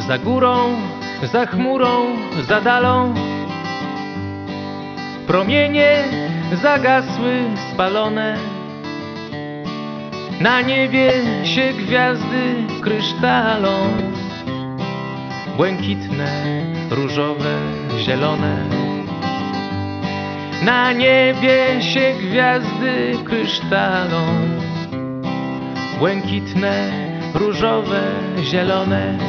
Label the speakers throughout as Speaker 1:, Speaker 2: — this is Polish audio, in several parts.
Speaker 1: Za górą, za chmurą, za dalą promienie zagasły, spalone. Na niebie się gwiazdy kryształą, błękitne, różowe, zielone. Na niebie się gwiazdy kryształą, błękitne, różowe, zielone.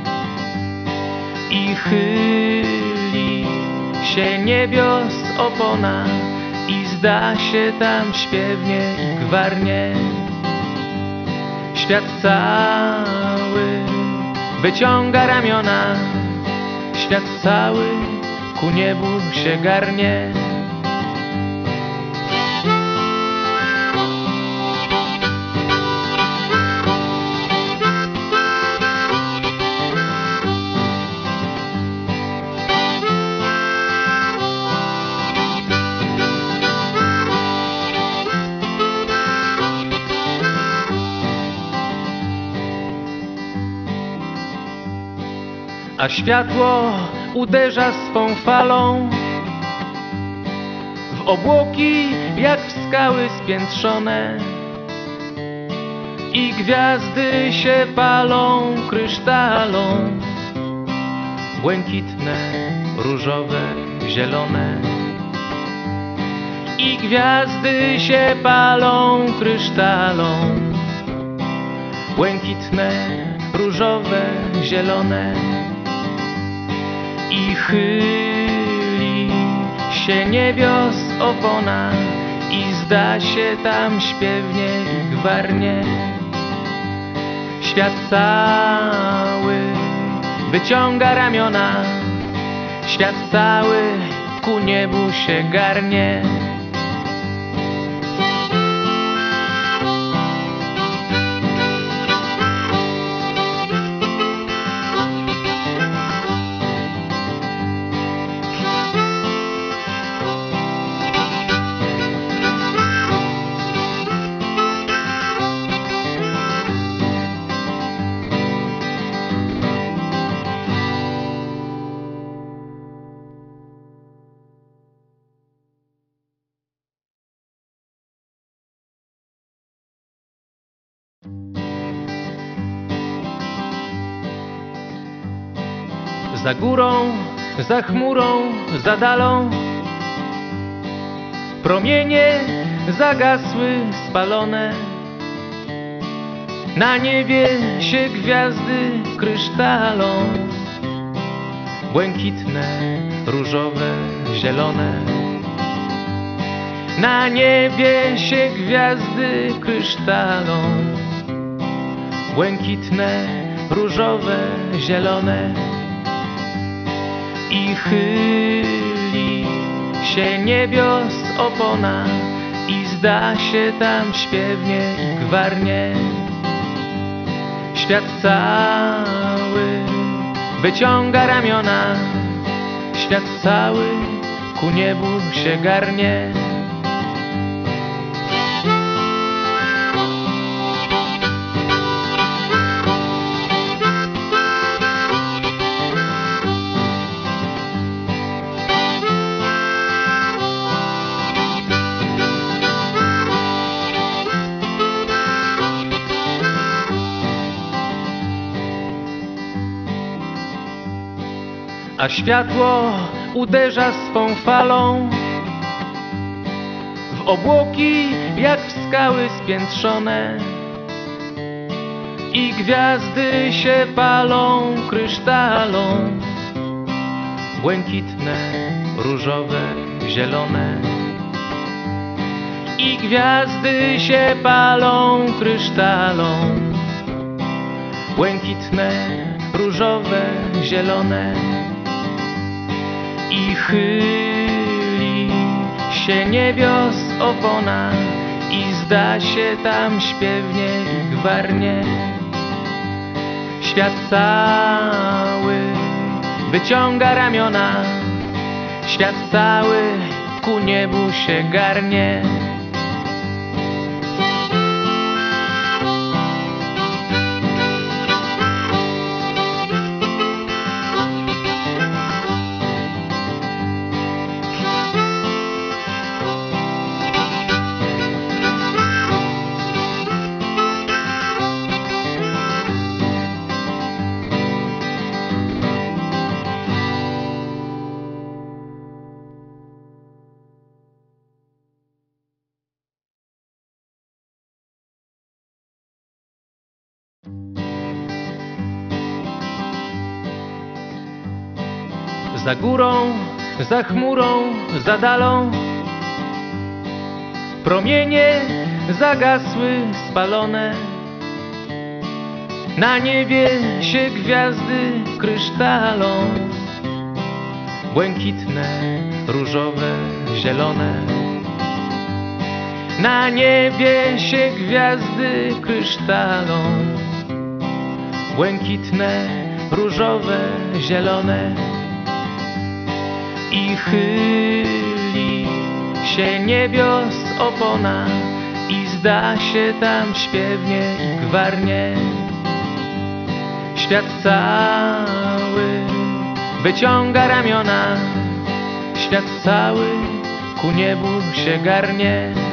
Speaker 1: I chyli się niebios opona i zda się tam śpiewnie i gwarnie. Świat cały wyciąga ramiona, świat cały ku niebu się garnie. A światło uderza swą falą w obłoki jak w skały spiętrzone. I gwiazdy się palą kryształą, błękitne, różowe, zielone. I gwiazdy się palą kryształą, błękitne, różowe, zielone. I chyli się niebios opona i zda się tam śpiewnie i gwarnie. Świat cały wyciąga ramiona, świat cały ku niebu się garnie. Za górą, za chmurą, za dalą promienie zagasły, spalone. Na niebie się gwiazdy kryształą, błękitne, różowe, zielone. Na niebie się gwiazdy kryształą, błękitne, różowe, zielone. I chyli się niebios opona i zda się tam śpiewnie i gwarnie. Świat cały wyciąga ramiona, świat cały ku niebu się garnie. A światło uderza swą falą w obłoki jak w skały spiętrzone. I gwiazdy się palą kryształą, błękitne, różowe, zielone. I gwiazdy się palą kryształą, błękitne, różowe, zielone. I chyli się niebios opona i zda się tam śpiewnie i gwarnie. Świat cały wyciąga ramiona, świat cały ku niebu się garnie. Za górą, za chmurą, za dalą promienie zagasły, spalone. Na niebie się gwiazdy kryształą, błękitne, różowe, zielone. Na niebie się gwiazdy kryształą, błękitne, różowe, zielone. I chyli się niebios opona i zda się tam śpiewnie i gwarnie. Świat cały wyciąga ramiona, świat cały ku niebu się garnie.